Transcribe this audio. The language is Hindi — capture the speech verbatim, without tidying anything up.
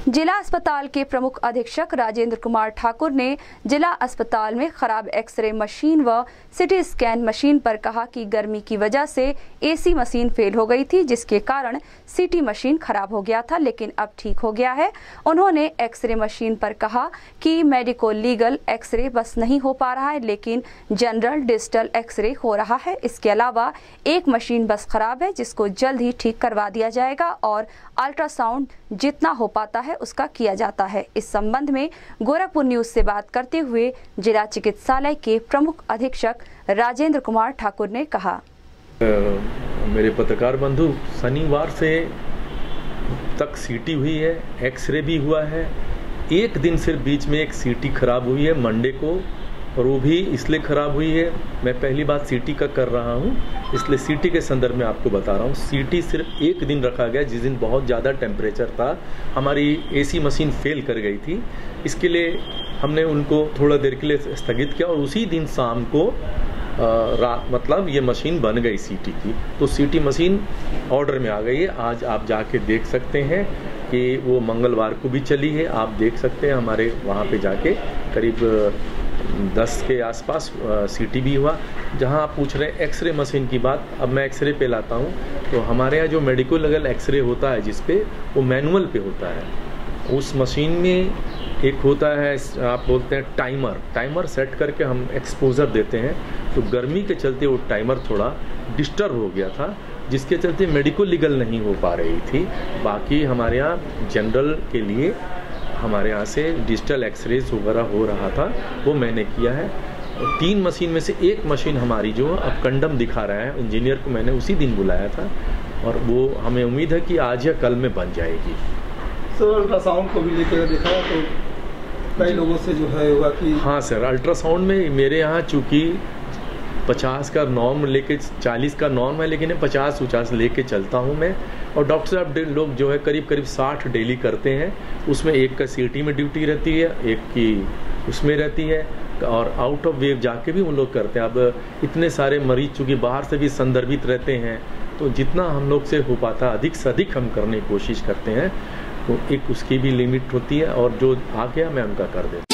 जिला अस्पताल के प्रमुख अधीक्षक राजेंद्र कुमार ठाकुर ने जिला अस्पताल में खराब एक्सरे मशीन व सिटी स्कैन मशीन पर कहा कि गर्मी की वजह से एसी मशीन फेल हो गई थी, जिसके कारण सीटी मशीन खराब हो गया था, लेकिन अब ठीक हो गया है। उन्होंने एक्सरे मशीन पर कहा कि मेडिको लीगल एक्सरे बस नहीं हो पा रहा है, लेकिन जनरल डिजिटल एक्सरे हो रहा है। इसके अलावा एक मशीन बस खराब है, जिसको जल्द ही ठीक करवा दिया जाएगा और अल्ट्रासाउंड जितना हो पाता है उसका किया जाता है। इस संबंध में गोरखपुर न्यूज से बात करते हुए जिला चिकित्सालय के प्रमुख अधीक्षक राजेंद्र कुमार ठाकुर ने कहा, मेरे पत्रकार बंधु, शनिवार से तक सीटी हुई है, एक्सरे भी हुआ है। एक दिन सिर्फ बीच में एक सीटी खराब हुई है मंडे को, और वो भी इसलिए खराब हुई है, मैं पहली बात सीटी का कर रहा हूँ, इसलिए सीटी के संदर्भ में आपको बता रहा हूँ। सीटी सिर्फ एक दिन रखा गया, जिस दिन बहुत ज़्यादा टेम्परेचर था, हमारी एसी मशीन फेल कर गई थी। इसके लिए हमने उनको थोड़ा देर के लिए स्थगित किया और उसी दिन शाम को रात मतलब ये मशीन बन गई सीटी की। तो सीटी मशीन ऑर्डर में आ गई है। आज आप जाके देख सकते हैं कि वो मंगलवार को भी चली है। आप देख सकते हैं हमारे वहाँ पे जाके करीब दस के आसपास सीटी भी हुआ। जहां आप पूछ रहे हैं एक्सरे मशीन की बात, अब मैं एक्सरे पे लाता हूं। तो हमारे यहाँ जो मेडिको लीगल एक्सरे होता है, जिसपे वो मैनुअल पे होता है, उस मशीन में एक होता है, आप बोलते हैं टाइमर। टाइमर सेट करके हम एक्सपोजर देते हैं। तो गर्मी के चलते वो टाइमर थोड़ा डिस्टर्ब हो गया था, जिसके चलते मेडिको लीगल नहीं हो पा रही थी। बाकी हमारे यहाँ जनरल के लिए हमारे यहाँ से डिजिटल एक्सरेज वगैरह हो रहा था, वो मैंने किया है। तीन मशीन में से एक मशीन हमारी जो अब कंडम दिखा रहा है, इंजीनियर को मैंने उसी दिन बुलाया था और वो हमें उम्मीद है कि आज या कल में बन जाएगी। सर, अल्ट्रासाउंड को भी लेकर देखा तो कई लोगों से जो है हुआ कि हाँ सर, अल्ट्रासाउंड में मेरे यहाँ चूँकि पचास का नॉर्म लेके चालीस का नॉर्म है, लेकिन पचास उचास लेके चलता हूँ मैं। और डॉक्टर साहब लोग जो है करीब करीब साठ डेली करते हैं। उसमें एक का सीटी में ड्यूटी रहती है, एक की उसमें रहती है, और आउट ऑफ वेव जाके भी उन लोग करते हैं। अब इतने सारे मरीज चूँकि बाहर से भी संदर्भित रहते हैं, तो जितना हम लोग से हो पाता अधिक से अधिक हम करने की कोशिश करते हैं। तो एक उसकी भी लिमिट होती है, और जो आ गया मैं उनका कर देता हूँ।